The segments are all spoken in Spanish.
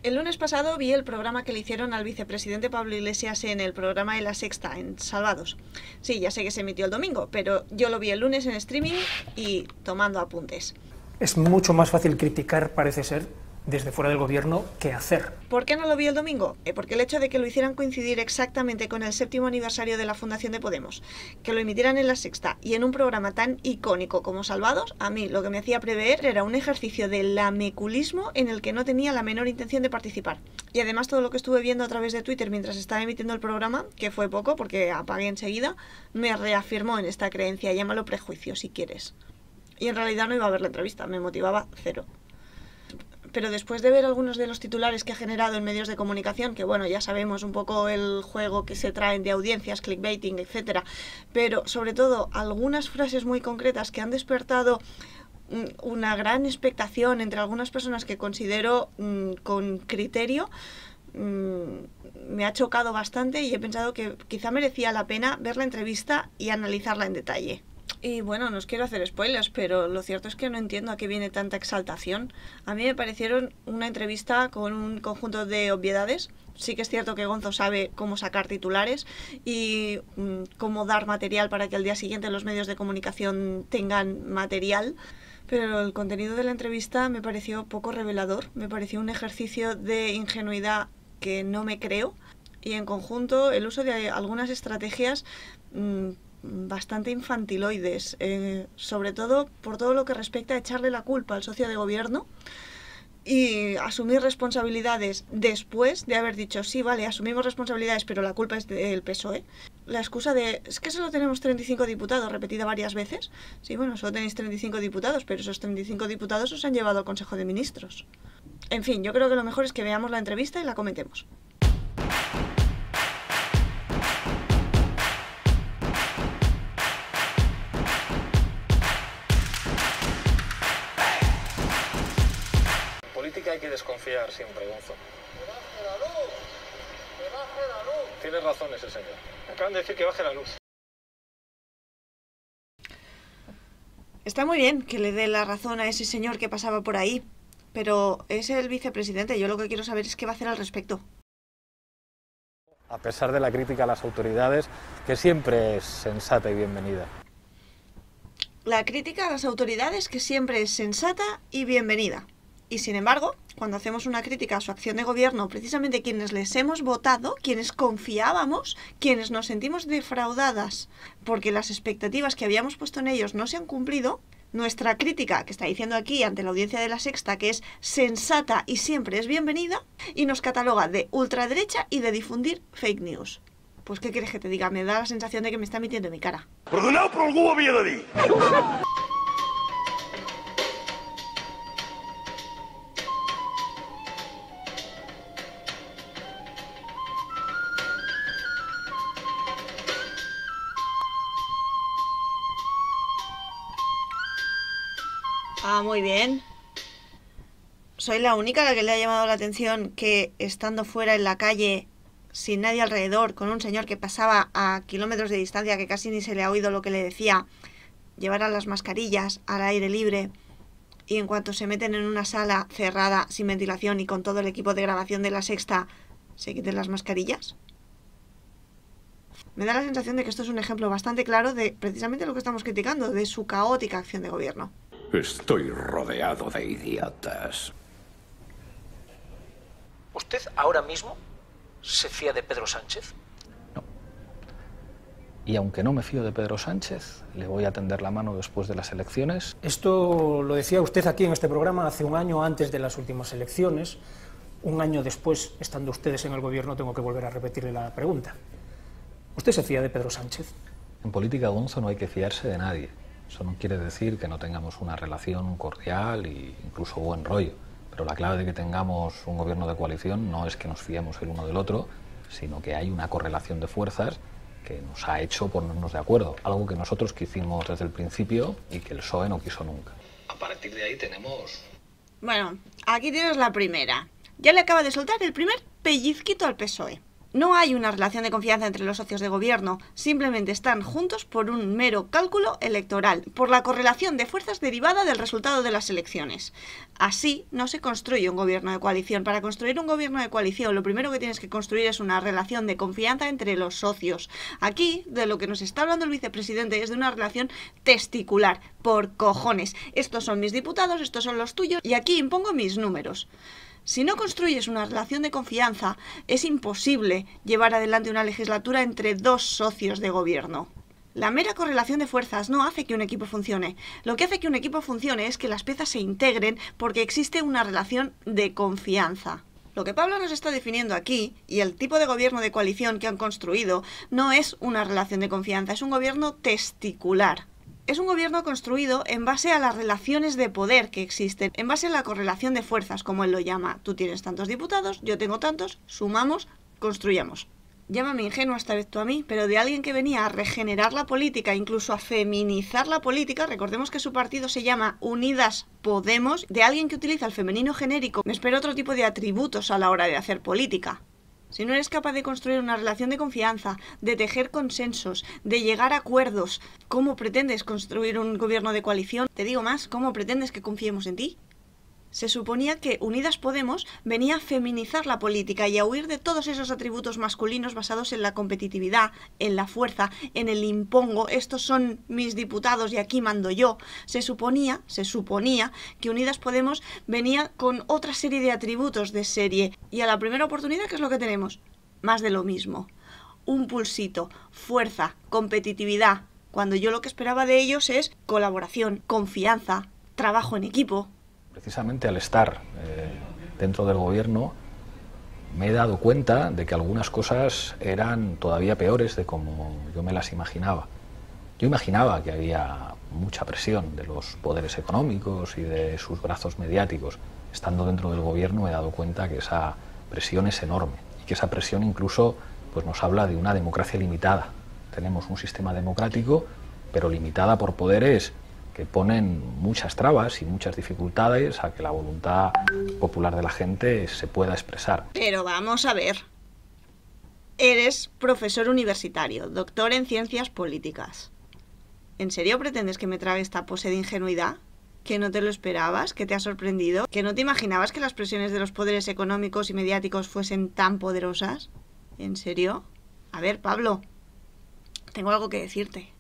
El lunes pasado vi el programa que le hicieron al vicepresidente Pablo Iglesias en el programa de La Sexta, en Salvados. Sí, ya sé que se emitió el domingo, pero yo lo vi el lunes en streaming y tomando apuntes. Es mucho más fácil criticar, parece ser, desde fuera del gobierno que hacer. ¿Por qué no lo vi el domingo? Porque el hecho de que lo hicieran coincidir exactamente con el 7º aniversario de la fundación de Podemos, que lo emitieran en La Sexta y en un programa tan icónico como Salvados, a mí lo que me hacía prever era un ejercicio de lameculismo en el que no tenía la menor intención de participar. Y además todo lo que estuve viendo a través de Twitter mientras estaba emitiendo el programa, que fue poco porque apagué enseguida, me reafirmó en esta creencia, llámalo prejuicio si quieres. Y en realidad no iba a ver la entrevista, me motivaba cero. Pero después de ver algunos de los titulares que ha generado en medios de comunicación, que bueno, ya sabemos un poco el juego que se traen de audiencias, clickbaiting, etcétera, pero sobre todo algunas frases muy concretas que han despertado una gran expectación entre algunas personas que considero con criterio, me ha chocado bastante y he pensado que quizá merecía la pena ver la entrevista y analizarla en detalle. Y bueno, no os quiero hacer spoilers, pero lo cierto es que no entiendo a qué viene tanta exaltación. A mí me parecieron una entrevista con un conjunto de obviedades. Sí que es cierto que Gonzo sabe cómo sacar titulares y cómo dar material para que al día siguiente los medios de comunicación tengan material. Pero el contenido de la entrevista me pareció poco revelador. Me pareció un ejercicio de ingenuidad que no me creo. Y en conjunto el uso de algunas estrategias bastante infantiloides, sobre todo por todo lo que respecta a echarle la culpa al socio de gobierno y asumir responsabilidades después de haber dicho sí, vale, asumimos responsabilidades, pero la culpa es del PSOE. La excusa de es que solo tenemos 35 diputados, repetida varias veces. Sí, bueno, solo tenéis 35 diputados, pero esos 35 diputados os han llevado al Consejo de Ministros. En fin, yo creo que lo mejor es que veamos la entrevista y la comentemos. Hay que desconfiar siempre, Gonzo. Tiene razón ese señor. Acaban de decir que baje la luz. Está muy bien que le dé la razón a ese señor que pasaba por ahí, pero es el vicepresidente. Yo lo que quiero saber es qué va a hacer al respecto. A pesar de la crítica a las autoridades, que siempre es sensata y bienvenida. La crítica a las autoridades que siempre es sensata y bienvenida. Y sin embargo, cuando hacemos una crítica a su acción de gobierno, precisamente quienes les hemos votado, quienes confiábamos, quienes nos sentimos defraudadas porque las expectativas que habíamos puesto en ellos no se han cumplido, nuestra crítica, que está diciendo aquí ante la audiencia de La Sexta, que es sensata y siempre es bienvenida, y nos cataloga de ultraderecha y de difundir fake news. Pues ¿qué quieres que te diga? Me da la sensación de que me está mintiendo en mi cara. Perdoneu, però algú ho havia de dir. Ah, muy bien. Soy la única a la que le ha llamado la atención que estando fuera en la calle, sin nadie alrededor, con un señor que pasaba a kilómetros de distancia, que casi ni se le ha oído lo que le decía, llevaran las mascarillas al aire libre y en cuanto se meten en una sala cerrada, sin ventilación y con todo el equipo de grabación de La Sexta, se quiten las mascarillas. Me da la sensación de que esto es un ejemplo bastante claro de precisamente lo que estamos criticando, de su caótica acción de gobierno. Estoy rodeado de idiotas. ¿Usted ahora mismo se fía de Pedro Sánchez? No. Y aunque no me fío de Pedro Sánchez, le voy a tender la mano después de las elecciones. Esto lo decía usted aquí en este programa hace un año antes de las últimas elecciones. Un año después, estando ustedes en el gobierno, tengo que volver a repetirle la pregunta. ¿Usted se fía de Pedro Sánchez? En política, Gonzo, no hay que fiarse de nadie. Eso no quiere decir que no tengamos una relación cordial e incluso buen rollo. Pero la clave de que tengamos un gobierno de coalición no es que nos fiemos el uno del otro, sino que hay una correlación de fuerzas que nos ha hecho ponernos de acuerdo. Algo que nosotros quisimos desde el principio y que el PSOE no quiso nunca. A partir de ahí tenemos... Bueno, aquí tienes la primera. Ya le acaba de soltar el primer pellizquito al PSOE. No hay una relación de confianza entre los socios de gobierno, simplemente están juntos por un mero cálculo electoral, por la correlación de fuerzas derivada del resultado de las elecciones. Así no se construye un gobierno de coalición. Para construir un gobierno de coalición, lo primero que tienes que construir es una relación de confianza entre los socios. Aquí, de lo que nos está hablando el vicepresidente es de una relación testicular, por cojones. Estos son mis diputados, estos son los tuyos, y aquí impongo mis números. Si no construyes una relación de confianza, es imposible llevar adelante una legislatura entre dos socios de gobierno. La mera correlación de fuerzas no hace que un equipo funcione. Lo que hace que un equipo funcione es que las piezas se integren porque existe una relación de confianza. Lo que Pablo nos está definiendo aquí, y el tipo de gobierno de coalición que han construido, no es una relación de confianza, es un gobierno testicular. Es un gobierno construido en base a las relaciones de poder que existen, en base a la correlación de fuerzas, como él lo llama. Tú tienes tantos diputados, yo tengo tantos, sumamos, construyamos. Llámame ingenua esta vez tú a mí, pero de alguien que venía a regenerar la política, incluso a feminizar la política, recordemos que su partido se llama Unidas Podemos, de alguien que utiliza el femenino genérico, me espero otro tipo de atributos a la hora de hacer política. Si no eres capaz de construir una relación de confianza, de tejer consensos, de llegar a acuerdos, ¿cómo pretendes construir un gobierno de coalición? Te digo más, ¿cómo pretendes que confiemos en ti? Se suponía que Unidas Podemos venía a feminizar la política y a huir de todos esos atributos masculinos basados en la competitividad, en la fuerza, en el impongo, estos son mis diputados y aquí mando yo. Se suponía que Unidas Podemos venía con otra serie de atributos de serie. Y a la primera oportunidad, ¿qué es lo que tenemos? Más de lo mismo. Un pulsito, fuerza, competitividad, cuando yo lo que esperaba de ellos es colaboración, confianza, trabajo en equipo. Precisamente al estar dentro del gobierno me he dado cuenta de que algunas cosas eran todavía peores de como yo me las imaginaba. Yo imaginaba que había mucha presión de los poderes económicos y de sus brazos mediáticos. Estando dentro del gobierno me he dado cuenta que esa presión es enorme y que esa presión incluso pues, nos habla de una democracia limitada. Tenemos un sistema democrático, pero limitada por poderes que ponen muchas trabas y muchas dificultades a que la voluntad popular de la gente se pueda expresar. Pero vamos a ver. Eres profesor universitario, doctor en ciencias políticas. ¿En serio pretendes que me trague esta pose de ingenuidad? ¿Que no te lo esperabas? ¿Que te ha sorprendido? ¿Que no te imaginabas que las presiones de los poderes económicos y mediáticos fuesen tan poderosas? ¿En serio? A ver, Pablo, tengo algo que decirte.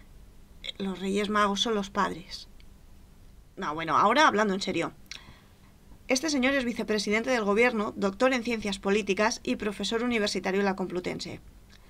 Los Reyes Magos son los padres. No, bueno, ahora hablando en serio. Este señor es vicepresidente del gobierno, doctor en ciencias políticas y profesor universitario en la Complutense.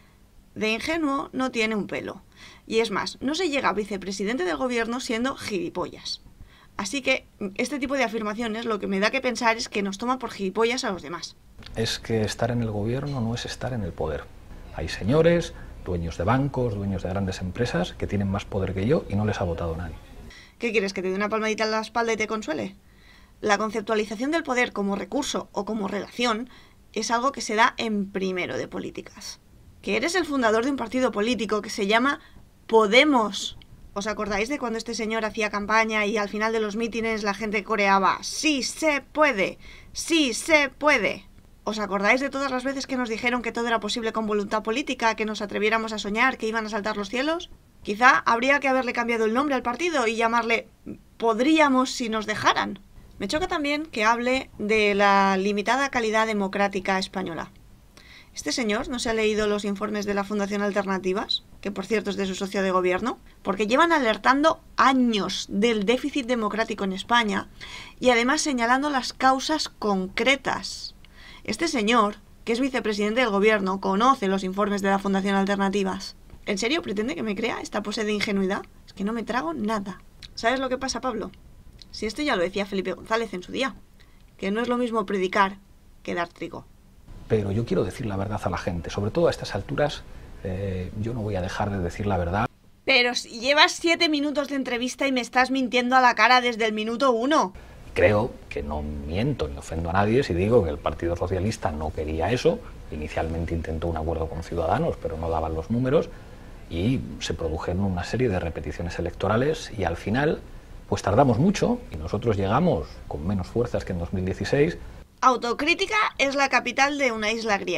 De ingenuo no tiene un pelo. Y es más, no se llega a vicepresidente del gobierno siendo gilipollas. Así que este tipo de afirmaciones lo que me da que pensar es que nos toma por gilipollas a los demás. Es que estar en el gobierno no es estar en el poder. Hay señores, dueños de bancos, dueños de grandes empresas que tienen más poder que yo y no les ha votado nadie. ¿Qué quieres, que te dé una palmadita en la espalda y te consuele? La conceptualización del poder como recurso o como relación es algo que se da en primero de políticas. Que eres el fundador de un partido político que se llama Podemos. ¿Os acordáis de cuando este señor hacía campaña y al final de los mítines la gente coreaba ¡Sí se puede! ¡Sí se puede! ¿Os acordáis de todas las veces que nos dijeron que todo era posible con voluntad política, que nos atreviéramos a soñar, que iban a saltar los cielos? Quizá habría que haberle cambiado el nombre al partido y llamarle Podríamos si nos dejaran. Me choca también que hable de la limitada calidad democrática española. ¿Este señor no se ha leído los informes de la Fundación Alternativas, que por cierto es de su socio de gobierno? Porque llevan alertando años del déficit democrático en España y además señalando las causas concretas. Este señor, que es vicepresidente del gobierno, conoce los informes de la Fundación Alternativas. ¿En serio pretende que me crea esta pose de ingenuidad? Es que no me trago nada. ¿Sabes lo que pasa, Pablo? Si esto ya lo decía Felipe González en su día, que no es lo mismo predicar que dar trigo. Pero yo quiero decir la verdad a la gente, sobre todo a estas alturas, yo no voy a dejar de decir la verdad. Pero si llevas 7 minutos de entrevista y me estás mintiendo a la cara desde el minuto 1. Creo que no miento ni ofendo a nadie si digo que el Partido Socialista no quería eso. Inicialmente intentó un acuerdo con Ciudadanos, pero no daban los números y se produjeron una serie de repeticiones electorales y al final pues tardamos mucho y nosotros llegamos con menos fuerzas que en 2016. Autocrítica es la capital de una isla griega.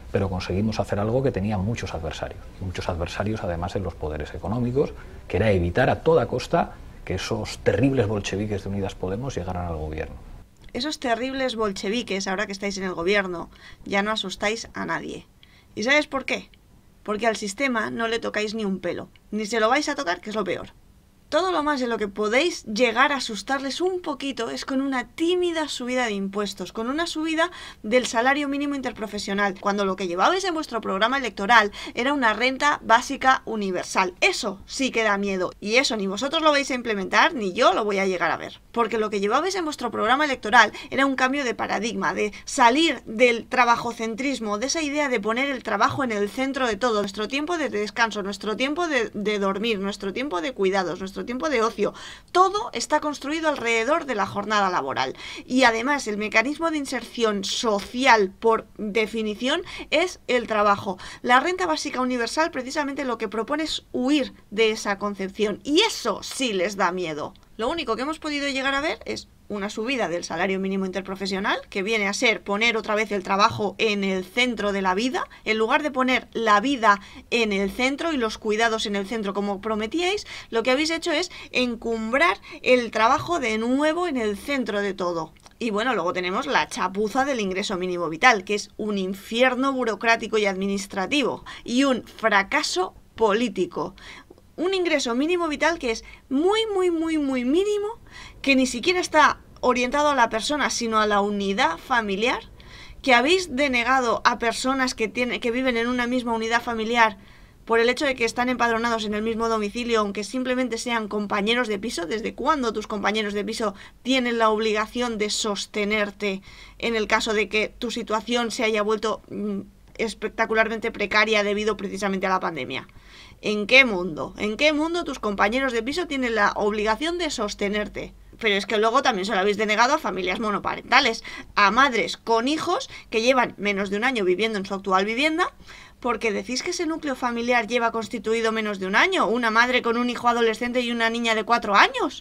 pero conseguimos hacer algo que tenía muchos adversarios, y muchos adversarios además en los poderes económicos, que era evitar a toda costa que esos terribles bolcheviques de Unidas Podemos llegaran al gobierno. Esos terribles bolcheviques, ahora que estáis en el gobierno, ya no asustáis a nadie. ¿Y sabes por qué? Porque al sistema no le tocáis ni un pelo, ni se lo vais a tocar, que es lo peor. Todo lo más en lo que podéis llegar a asustarles un poquito es con una tímida subida de impuestos, con una subida del salario mínimo interprofesional, cuando lo que llevabais en vuestro programa electoral era una renta básica universal. Eso sí que da miedo, y eso ni vosotros lo vais a implementar, ni yo lo voy a llegar a ver. Porque lo que llevabais en vuestro programa electoral era un cambio de paradigma, de salir del trabajocentrismo, de esa idea de poner el trabajo en el centro de todo, nuestro tiempo de descanso, nuestro tiempo de dormir, nuestro tiempo de cuidados, nuestro tiempo de ocio, todo está construido alrededor de la jornada laboral. Y además el mecanismo de inserción social por definición es el trabajo. La renta básica universal precisamente lo que propone es huir de esa concepción, y eso sí les da miedo. Lo único que hemos podido llegar a ver es una subida del salario mínimo interprofesional, que viene a ser poner otra vez el trabajo en el centro de la vida, en lugar de poner la vida en el centro y los cuidados en el centro como prometíais. Lo que habéis hecho es encumbrar el trabajo de nuevo en el centro de todo. Y bueno, luego tenemos la chapuza del ingreso mínimo vital, que es un infierno burocrático y administrativo y un fracaso político. Un ingreso mínimo vital que es muy mínimo, que ni siquiera está orientado a la persona, sino a la unidad familiar, que habéis denegado a personas que viven en una misma unidad familiar por el hecho de que están empadronados en el mismo domicilio, aunque simplemente sean compañeros de piso. ¿Desde cuándo tus compañeros de piso tienen la obligación de sostenerte en el caso de que tu situación se haya vuelto espectacularmente precaria debido precisamente a la pandemia? ¿En qué mundo? ¿En qué mundo tus compañeros de piso tienen la obligación de sostenerte? Pero es que luego también se lo habéis denegado a familias monoparentales, a madres con hijos que llevan menos de un año viviendo en su actual vivienda, porque decís que ese núcleo familiar lleva constituido menos de un año, una madre con un hijo adolescente y una niña de 4 años.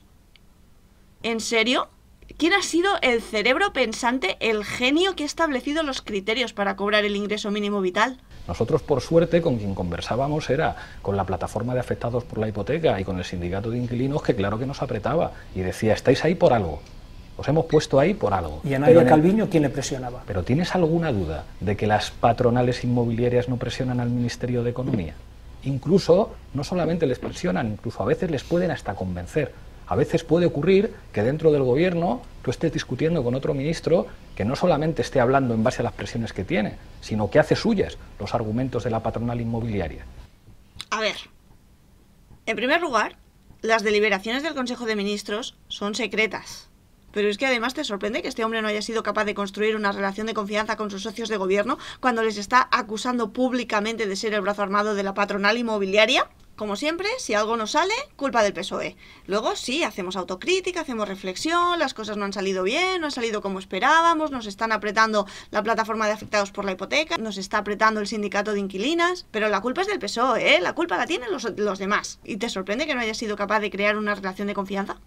¿En serio? ¿Quién ha sido el cerebro pensante, el genio que ha establecido los criterios para cobrar el ingreso mínimo vital? Nosotros, por suerte, con quien conversábamos era con la plataforma de afectados por la hipoteca y con el sindicato de inquilinos, que claro que nos apretaba y decía: estáis ahí por algo, os hemos puesto ahí por algo. ¿Y a Nadia Calviño quién le presionaba? ¿Pero tienes alguna duda de que las patronales inmobiliarias no presionan al Ministerio de Economía? Incluso, no solamente les presionan, incluso a veces les pueden hasta convencer. A veces puede ocurrir que dentro del gobierno tú estés discutiendo con otro ministro que no solamente esté hablando en base a las presiones que tiene, sino que hace suyas los argumentos de la patronal inmobiliaria. A ver, en primer lugar, las deliberaciones del Consejo de Ministros son secretas. Pero es que además te sorprende que este hombre no haya sido capaz de construir una relación de confianza con sus socios de gobierno cuando les está acusando públicamente de ser el brazo armado de la patronal inmobiliaria. Como siempre, si algo no sale, culpa del PSOE. Luego sí, hacemos autocrítica, hacemos reflexión, las cosas no han salido bien, no han salido como esperábamos, nos están apretando la plataforma de afectados por la hipoteca, nos está apretando el sindicato de inquilinas, pero la culpa es del PSOE, ¿eh? La culpa la tienen los demás. ¿Y te sorprende que no hayas sido capaz de crear una relación de confianza?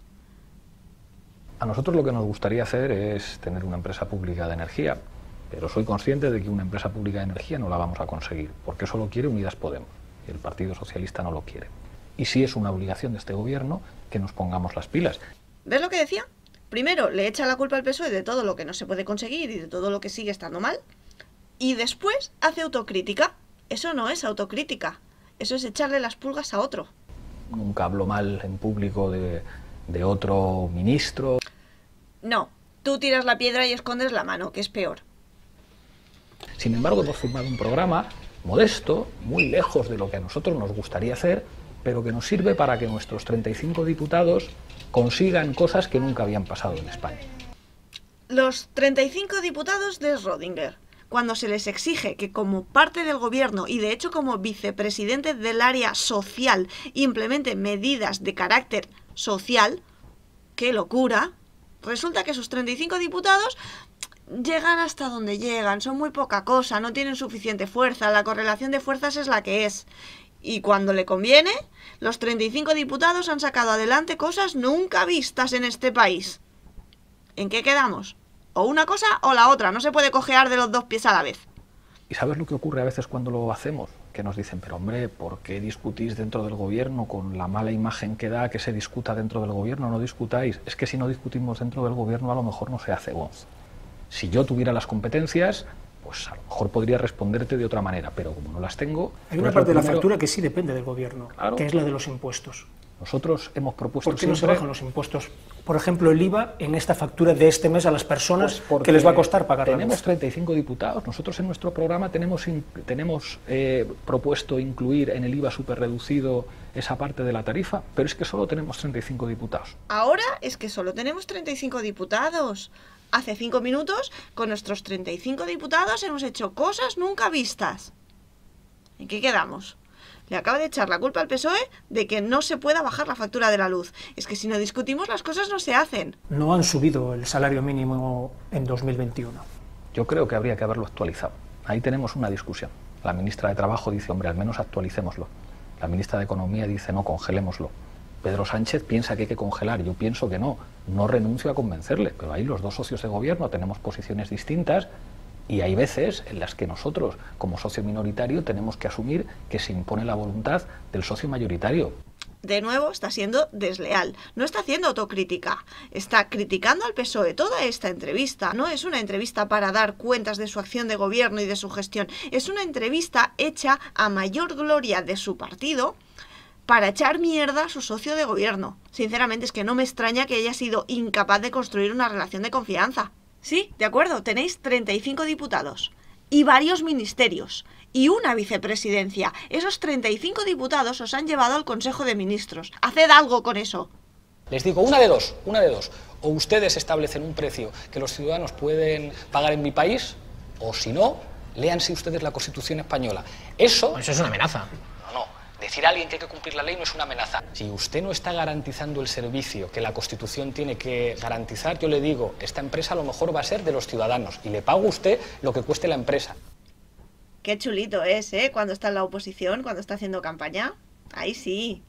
A nosotros lo que nos gustaría hacer es tener una empresa pública de energía, pero soy consciente de que una empresa pública de energía no la vamos a conseguir, porque eso lo quiere Unidas Podemos. El Partido Socialista no lo quiere. Y sí es una obligación de este gobierno que nos pongamos las pilas. ¿Ves lo que decía? Primero le echa la culpa al PSOE de todo lo que no se puede conseguir y de todo lo que sigue estando mal. Y después hace autocrítica. Eso no es autocrítica. Eso es echarle las pulgas a otro. Nunca hablo mal en público de otro ministro. No, tú tiras la piedra y escondes la mano, que es peor. Sin embargo, hemos firmado un programa modesto, muy lejos de lo que a nosotros nos gustaría hacer, pero que nos sirve para que nuestros 35 diputados consigan cosas que nunca habían pasado en España. Los 35 diputados de Schrödinger, cuando se les exige que como parte del gobierno y de hecho como vicepresidente del área social implementen medidas de carácter social, ¡qué locura! Resulta que esos 35 diputados llegan hasta donde llegan, son muy poca cosa, no tienen suficiente fuerza, la correlación de fuerzas es la que es. Y cuando le conviene, los 35 diputados han sacado adelante cosas nunca vistas en este país. ¿En qué quedamos? O una cosa o la otra, no se puede cojear de los dos pies a la vez. ¿Y sabes lo que ocurre a veces cuando lo hacemos? Que nos dicen, pero hombre, ¿por qué discutís dentro del gobierno con la mala imagen que da que se discuta dentro del gobierno? No discutáis. Es que si no discutimos dentro del gobierno a lo mejor no se hace voz. Si yo tuviera las competencias, pues a lo mejor podría responderte de otra manera, pero como no las tengo... Hay una parte de la factura que sí depende del gobierno, claro, que es la de los impuestos. Nosotros hemos propuesto ¿Por qué no se siempre... bajan los impuestos? Por ejemplo, el IVA en esta factura de este mes a las personas Pues que les va a costar pagar la luz. Tenemos 35 diputados. Nosotros en nuestro programa tenemos propuesto incluir en el IVA superreducido esa parte de la tarifa, pero es que solo tenemos 35 diputados. Ahora es que solo tenemos 35 diputados. Hace 5 minutos, con nuestros 35 diputados hemos hecho cosas nunca vistas. ¿En qué quedamos? Le acaba de echar la culpa al PSOE de que no se pueda bajar la factura de la luz. Es que si no discutimos las cosas no se hacen. No han subido el salario mínimo en 2021. Yo creo que habría que haberlo actualizado. Ahí tenemos una discusión. La ministra de Trabajo dice, hombre, al menos actualicémoslo. La ministra de Economía dice, no, congelémoslo. Pedro Sánchez piensa que hay que congelar, yo pienso que no. No renuncio a convencerle, pero ahí los dos socios de gobierno tenemos posiciones distintas. Y hay veces en las que nosotros, como socio minoritario, tenemos que asumir que se impone la voluntad del socio mayoritario. De nuevo, está siendo desleal. No está haciendo autocrítica. Está criticando al PSOE. Toda esta entrevista no es una entrevista para dar cuentas de su acción de gobierno y de su gestión. Es una entrevista hecha a mayor gloria de su partido para echar mierda a su socio de gobierno. Sinceramente, es que no me extraña que haya sido incapaz de construir una relación de confianza. Sí, de acuerdo, tenéis 35 diputados y varios ministerios y una vicepresidencia. Esos 35 diputados os han llevado al Consejo de Ministros. Haced algo con eso. Les digo, una de dos. O ustedes establecen un precio que los ciudadanos pueden pagar en mi país, o si no, léanse ustedes la Constitución española. Eso es una amenaza. No. Decir a alguien que hay que cumplir la ley no es una amenaza. Si usted no está garantizando el servicio que la Constitución tiene que garantizar, yo le digo, esta empresa a lo mejor va a ser de los ciudadanos y le pago a usted lo que cueste la empresa. Qué chulito es, ¿eh? Cuando está en la oposición, cuando está haciendo campaña. Ahí sí.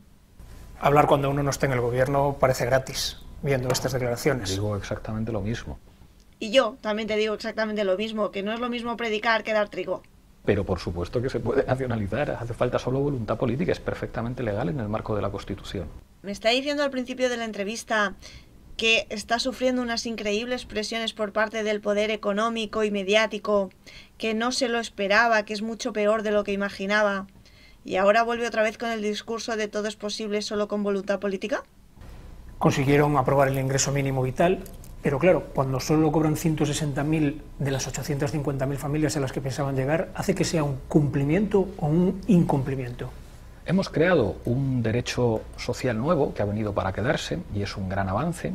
Hablar cuando uno no está en el gobierno parece gratis, viendo estas declaraciones. Digo exactamente lo mismo. Y yo también te digo exactamente lo mismo, que no es lo mismo predicar que dar trigo. Pero por supuesto que se puede nacionalizar, hace falta solo voluntad política, es perfectamente legal en el marco de la Constitución. Me está diciendo al principio de la entrevista que está sufriendo unas increíbles presiones por parte del poder económico y mediático, que no se lo esperaba, que es mucho peor de lo que imaginaba, y ahora vuelve otra vez con el discurso de todo es posible solo con voluntad política. Consiguieron aprobar el ingreso mínimo vital, pero claro, cuando solo cobran 160.000 de las 850.000 familias a las que pensaban llegar, ¿hace que sea un cumplimiento o un incumplimiento? Hemos creado un derecho social nuevo que ha venido para quedarse y es un gran avance.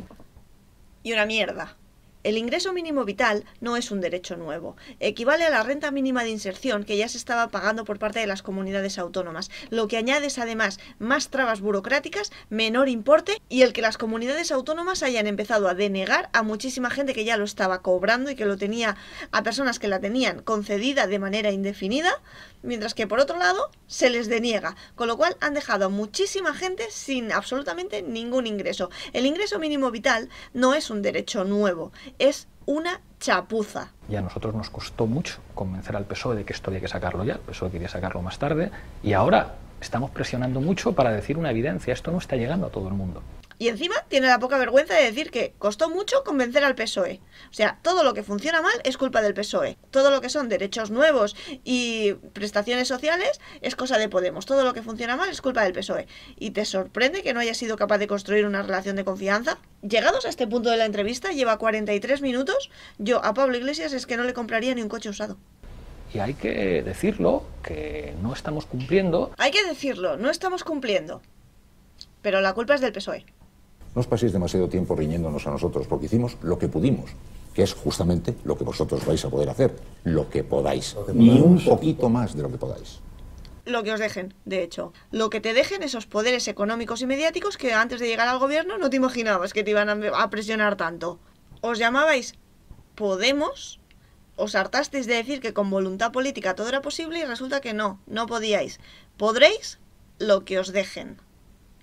Y una mierda. El ingreso mínimo vital no es un derecho nuevo. Equivale a la renta mínima de inserción que ya se estaba pagando por parte de las comunidades autónomas, lo que añade es además más trabas burocráticas, menor importe y el que las comunidades autónomas hayan empezado a denegar a muchísima gente que ya lo estaba cobrando y que lo tenía a personas que la tenían concedida de manera indefinida, mientras que por otro lado se les deniega, con lo cual han dejado a muchísima gente sin absolutamente ningún ingreso. El ingreso mínimo vital no es un derecho nuevo, es una chapuza. Y a nosotros nos costó mucho convencer al PSOE de que esto había que sacarlo ya, el PSOE quería sacarlo más tarde, y ahora estamos presionando mucho para decir una evidencia, esto no está llegando a todo el mundo. Y encima tiene la poca vergüenza de decir que costó mucho convencer al PSOE. O sea, todo lo que funciona mal es culpa del PSOE. Todo lo que son derechos nuevos y prestaciones sociales es cosa de Podemos. Todo lo que funciona mal es culpa del PSOE. ¿Y te sorprende que no haya sido capaz de construir una relación de confianza? Llegados a este punto de la entrevista, lleva 43 minutos, yo a Pablo Iglesias es que no le compraría ni un coche usado. Y hay que decirlo, que no estamos cumpliendo. Hay que decirlo, no estamos cumpliendo. Pero la culpa es del PSOE. No os paséis demasiado tiempo riñéndonos a nosotros, porque hicimos lo que pudimos, que es justamente lo que vosotros vais a poder hacer, lo que podáis, ni un poquito más de lo que podáis. Lo que os dejen, de hecho. Lo que te dejen esos poderes económicos y mediáticos que antes de llegar al gobierno no te imaginabas que te iban a presionar tanto. Os llamabais Podemos, os hartasteis de decir que con voluntad política todo era posible y resulta que no podíais. Podréis lo que os dejen.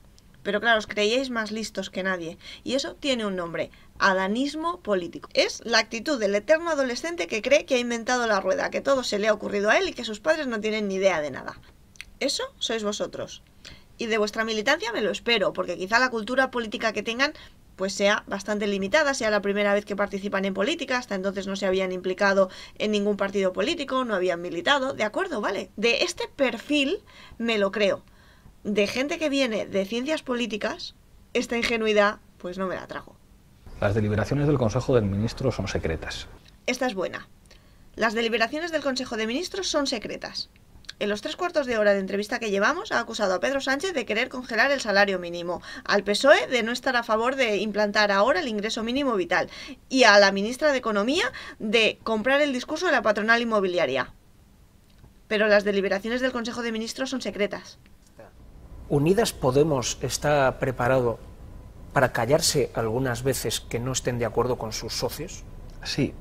Pero claro, os creíais más listos que nadie. Y eso tiene un nombre: adanismo político. Es la actitud del eterno adolescente que cree que ha inventado la rueda, que todo se le ha ocurrido a él y que sus padres no tienen ni idea de nada. Eso sois vosotros. Y de vuestra militancia me lo espero, porque quizá la cultura política que tengan pues sea bastante limitada, sea la primera vez que participan en política, hasta entonces no se habían implicado en ningún partido político, no habían militado, de acuerdo, vale. De este perfil me lo creo. De gente que viene de ciencias políticas, esta ingenuidad pues no me la trago. Las deliberaciones del Consejo de Ministros son secretas. Esta es buena. Las deliberaciones del Consejo de Ministros son secretas. En los 3/4 de hora de entrevista que llevamos ha acusado a Pedro Sánchez de querer congelar el salario mínimo, al PSOE de no estar a favor de implantar ahora el ingreso mínimo vital y a la ministra de Economía de comprar el discurso de la patronal inmobiliaria. Pero las deliberaciones del Consejo de Ministros son secretas. ¿Unidas Podemos está preparado para callarse algunas veces que no estén de acuerdo con sus socios? Sí.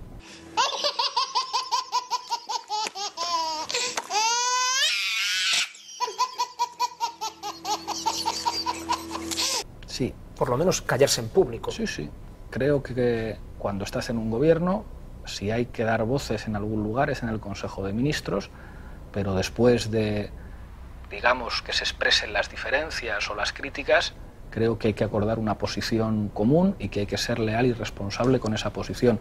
Sí. Por lo menos callarse en público. Sí, sí. Creo que cuando estás en un gobierno, si hay que dar voces en algún lugar es en el Consejo de Ministros, pero después de, digamos, que se expresen las diferencias o las críticas, creo que hay que acordar una posición común y que hay que ser leal y responsable con esa posición.